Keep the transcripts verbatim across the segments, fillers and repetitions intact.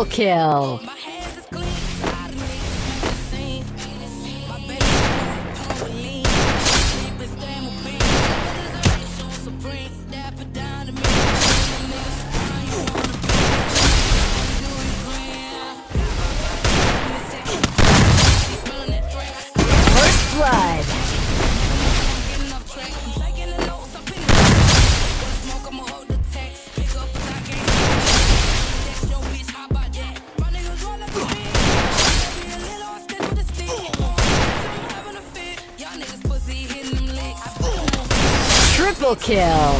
Triple kill. First blood. Triple kill.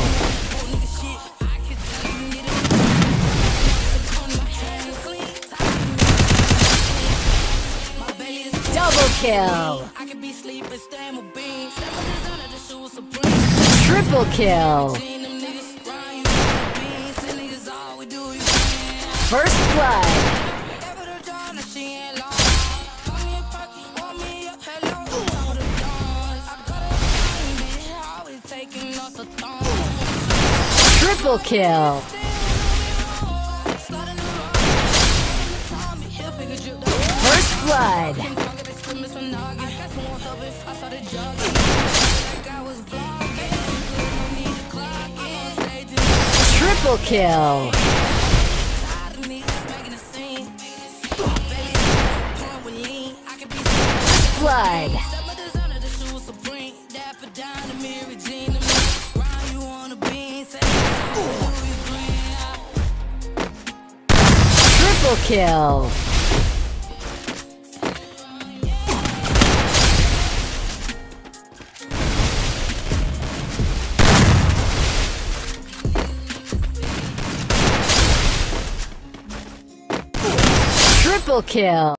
Double kill. Triple kill. First blood. Triple kill. First blood. Triple kill. Blood. Triple kill. Triple kill.